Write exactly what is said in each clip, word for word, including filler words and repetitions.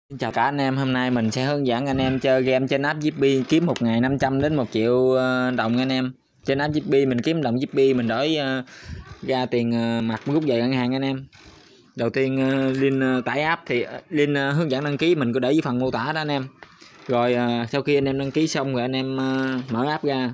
Xin chào cả anh em, hôm nay mình sẽ hướng dẫn anh em chơi game trên app Zippy kiếm một ngày năm trăm đến một triệu đồng anh em. Trên app Zippy mình kiếm đồng Zippy mình đổi uh, ra tiền uh, mặt rút về ngân hàng anh em. Đầu tiên uh, link uh, tải app thì uh, link uh, hướng dẫn đăng ký mình có để dưới phần mô tả đó anh em. Rồi uh, sau khi anh em đăng ký xong rồi anh em uh, mở app ra.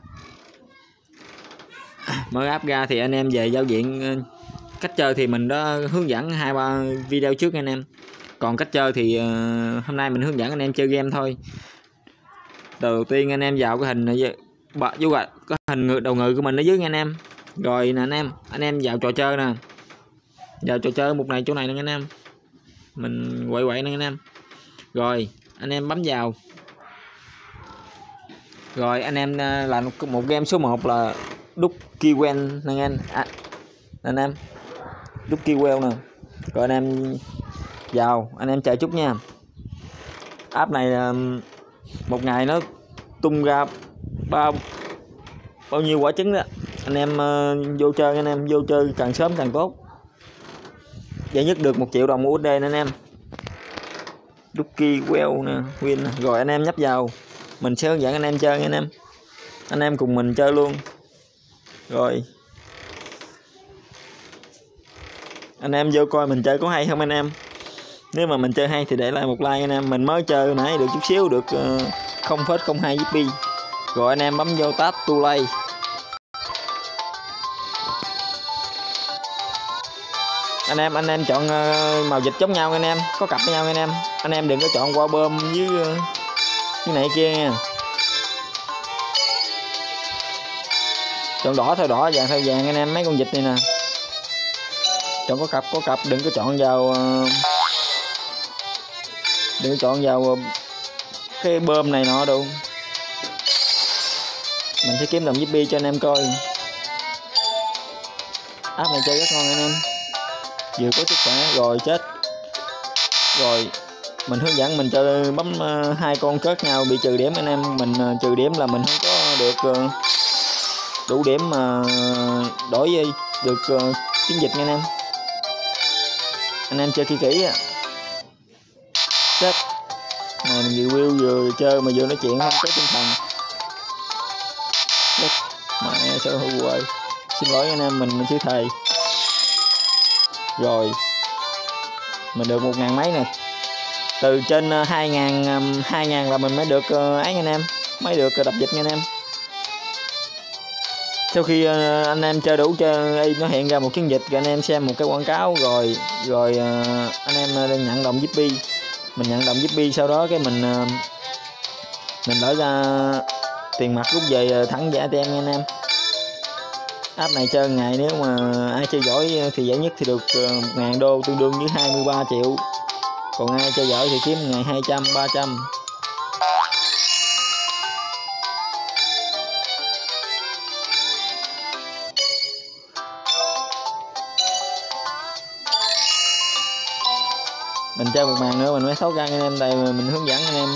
Mở app ra thì anh em về giao diện uh, cách chơi thì mình đã hướng dẫn hai ba video trước anh em. Còn cách chơi thì uh, hôm nay mình hướng dẫn anh em chơi game thôi. Đầu tiên anh em vào cái hình này, vô cái hình đầu ngự của mình ở dưới nha anh em. Rồi nè anh em, anh em vào trò chơi nè. Vào trò chơi mục này chỗ này nè anh em. Mình quậy quậy nè anh em. Rồi anh em bấm vào. Rồi anh em làm một game số một là Ducky Well nè anh em. À, anh em. Ducky Well nè. Rồi anh em vào, anh em chờ chút nha. App này một ngày nó tung ra ba bao nhiêu quả trứng đó. Anh em uh, vô chơi anh em vô chơi càng sớm càng tốt. Giải nhất được một triệu đồng u ét đê nè anh em. Ducky Well nè, win. Rồi anh em nhấp vào. Mình sẽ hướng dẫn anh em chơi nha anh em. Anh em cùng mình chơi luôn. Rồi. Anh em vô coi mình chơi có hay không anh em. Nếu mà mình chơi hay thì để lại một like anh em. Mình mới chơi nãy được chút xíu được uh, không phẩy không hai Zippy. Rồi anh em bấm vô tab to play. Anh em anh em chọn uh, màu dịch giống nhau anh em, có cặp với nhau anh em. Anh em đừng có chọn qua bơm với uh, cái này kia nha. Chọn đỏ theo đỏ, vàng theo vàng anh em, mấy con vịt này nè. Chọn có cặp có cặp, đừng có chọn vào uh, đừng có chọn vào uh, cái bơm này nọ đâu. Mình sẽ kiếm đồng Zippy cho anh em coi. App này chơi rất ngon anh em, vừa có sức khỏe. Rồi chết. Rồi mình hướng dẫn mình chơi bấm uh, hai con kết nhau bị trừ điểm anh em. Mình uh, trừ điểm là mình không có được uh, đủ điểm mà uh, đổi gì được uh, chiến dịch nha anh em. Anh em chơi kỹ kỹ á. Chết. Này mình review vừa chơi mà vừa nói chuyện không có tinh thần. Chết. Mẹ sao hư quay. Xin lỗi anh em, mình mình chữ thầy. Rồi mình được một ngàn mấy nè. Từ trên hai ngàn hai ngàn là mình mới được ấy anh em, mới được đập dịch nha anh em. Sau khi anh em chơi đủ chơi nó hiện ra một chiến dịch rồi anh em xem một cái quảng cáo rồi rồi anh em nhận đồng Zippy. Mình nhận đồng Zippy sau đó cái mình mình đổi ra tiền mặt rút về thẳng về a tê em nha anh em. App này chơi ngày nếu mà ai chơi giỏi thì giải nhất thì được một ngàn đô tương đương với hai mươi ba triệu. Còn ai chơi giỏi thì kiếm ngày hai trăm, ba trăm. Mình chơi một màn nữa mình mới thấu ra anh em, đây mình hướng dẫn anh em.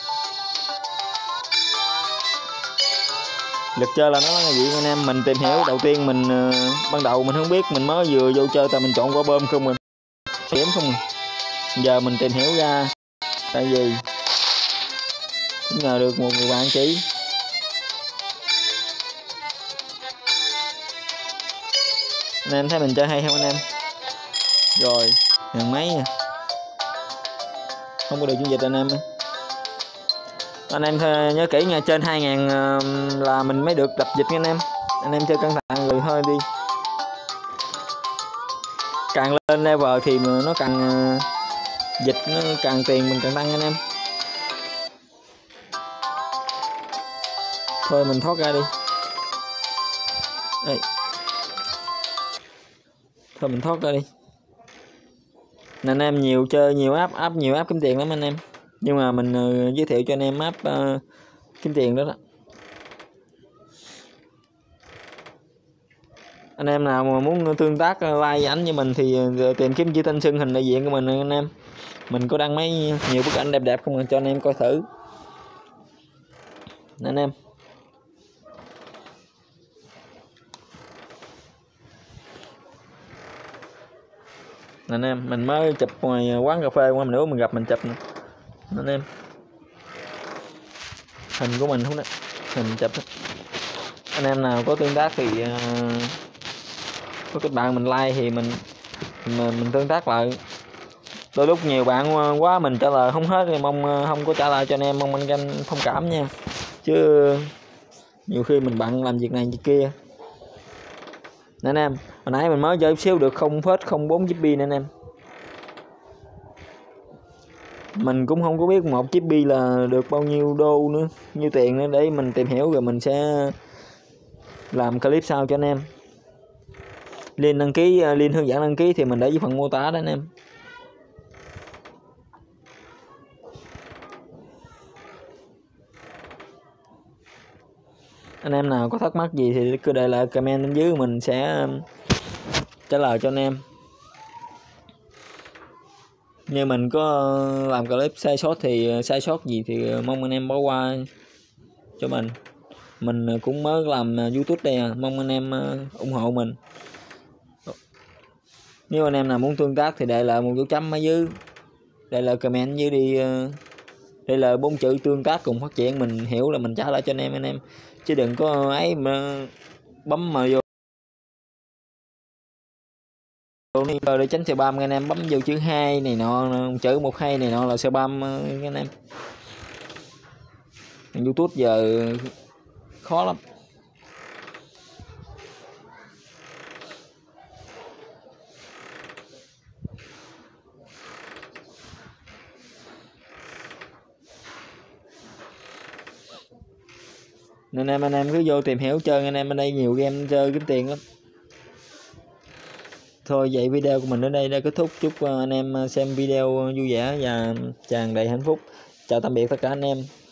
Lực chơi là nó là gì anh em, mình tìm hiểu. Đầu tiên mình uh, ban đầu mình không biết, mình mới vừa vô chơi tại mình chọn qua bơm không, mình điểm không. Giờ mình tìm hiểu ra tại vì cũng nhờ được một người bạn chỉ. Anh em thấy mình chơi hay không anh em. Rồi ngàn mấy nha, không có được chiến dịch anh em. Anh em nhớ kỹ nha, trên hai ngàn là mình mới được đập dịch nha anh em. Anh em chơi cẩn thận rồi thôi đi. Càng lên level thì nó càng dịch, nó càng tiền mình càng tăng anh em. Thôi mình thoát ra đi. Đây. Thôi mình thoát ra đi. Nên anh em nhiều chơi nhiều app, app nhiều app kiếm tiền lắm anh em. Nhưng mà mình uh, giới thiệu cho anh em app uh, kiếm tiền đó đó. Anh em nào mà muốn tương tác uh, like ảnh với mình thì uh, tìm kiếm chữ tên xưng hình đại diện của mình anh em. Mình có đăng mấy nhiều bức ảnh đẹp đẹp không cho anh em coi thử. Nè anh em. Nè anh em, mình mới chụp ngoài quán cà phê qua mình nữa mình gặp mình chụp nè. anh em. Hình của mình không đấy, hình chụp đó. Anh em nào có tương tác thì uh, có kết bạn mình like thì mình mình, mình tương tác lại. Đôi lúc nhiều bạn quá mình trả lời không hết thì mong không có trả lời cho anh em, mong anh em thông cảm nha, chứ nhiều khi mình bận làm việc này việc kia. Nè anh em, hồi nãy mình mới chơi xíu được không phết không bốn giê bê nè anh em. Mình cũng không có biết một giê bê là được bao nhiêu đô nữa, nhiêu tiền nữa, để mình tìm hiểu rồi mình sẽ làm clip sau cho anh em. Link đăng ký, link hướng dẫn đăng ký thì mình để dưới phần mô tả đó anh em. Anh em nào có thắc mắc gì thì cứ để lại comment bên dưới, mình sẽ trả lời cho anh em. Như mình có làm clip sai sót thì sai sót gì thì mong anh em bỏ qua cho mình. Mình cũng mới làm YouTube đây à, mong anh em ủng hộ mình. Nếu anh em nào muốn tương tác thì để lại một dấu chấm ở dưới, để lại comment dưới đi, để lại bốn chữ tương tác cùng phát triển, mình hiểu là mình trả lại cho anh em anh em. Chứ đừng có ấy mà bấm mà vô để tránh spam anh em, bấm vô chữ hai này nọ, chữ một hai này nọ là spam anh em. YouTube giờ khó lắm. Nên em anh em cứ vô tìm hiểu chơi, anh em ở đây nhiều game chơi kiếm tiền lắm. Thôi vậy video của mình đến đây đã kết thúc. Chúc anh em xem video vui vẻ và tràn đầy hạnh phúc. Chào tạm biệt tất cả anh em.